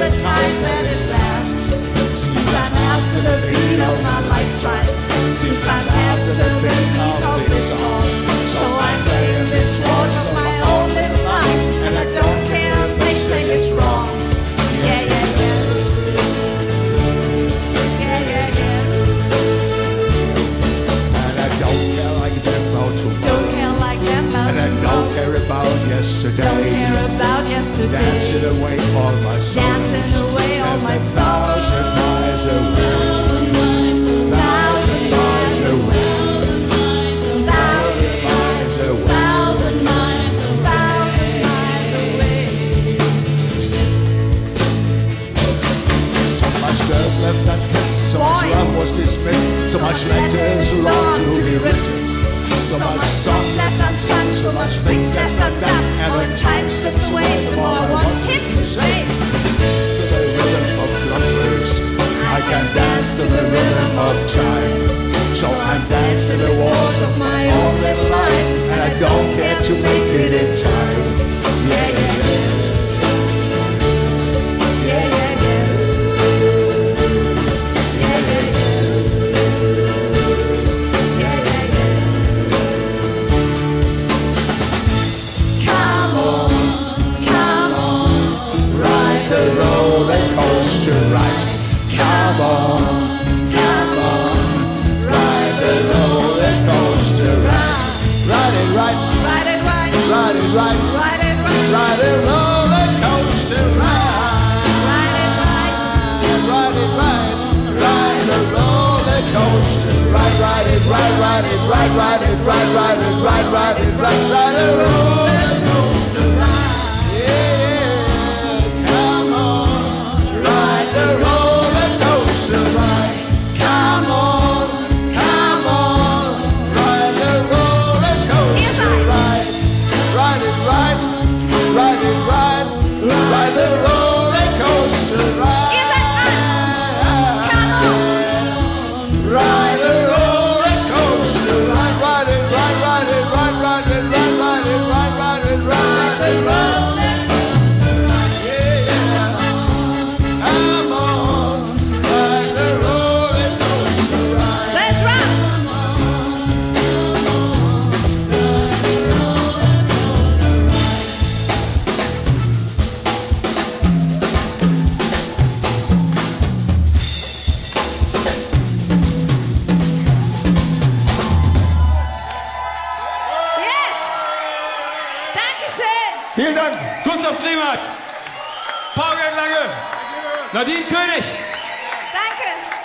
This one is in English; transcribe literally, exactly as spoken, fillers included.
the time that it lasts. Seems I'm after the beat of my lifetime. Seems I'm after the beat of this song. So I'm playing this waltz of my own little life, and I don't care if they say it's wrong. Yeah, yeah, yeah. Yeah, yeah, yeah. And I don't care like them about tomorrow. Don't care like them about And I don't care about yesterday. Don't care about yesterday. Dancing away all my sorrows. Dancing away all my sorrows. Thousand miles away. Thousand miles away. Thousand miles away. Thousand miles, thousand miles away. So much girls left unkissed. So much love was dismissed. So much letters long to be written. So much songs left unsung, so much things left undone. And when time slips away, the more I want him to stay. To the rhythm of drummers, I can dance to the rhythm of chime. So I'm dancing the waltz of my own little life, and I don't care to make it in time. Yeah, yeah, yeah. Yeah, yeah, yeah. Yeah, yeah, yeah. Yeah, yeah, yeah. Come on, come on, Ride the roller coaster ride. Come on, come on, ride the roller coaster ride. Ride it right, ride it right, ride it right, ride it right, ride the roller coaster ride. ride it right, Ride it right, ride the roller coaster ride. Ride it right, ride it right, ride it right, ride it right, ride it right, ride the roller coaster ride. Yeah, come on, ride the roller coaster ride. Come on, come on, ride the roller coaster ride. Ride it right, ride it right, ride the roller coaster ride. Ride the roller coaster ride. Ride it right, ride it right, ride it right, ride it right, ride it right, ride it right. Yeah, yeah. Come on, ride the roller coaster ride. let's rock. Yes! Dankeschön! Vielen Dank. Gustav Griemert, Lange, Nadine König. Danke!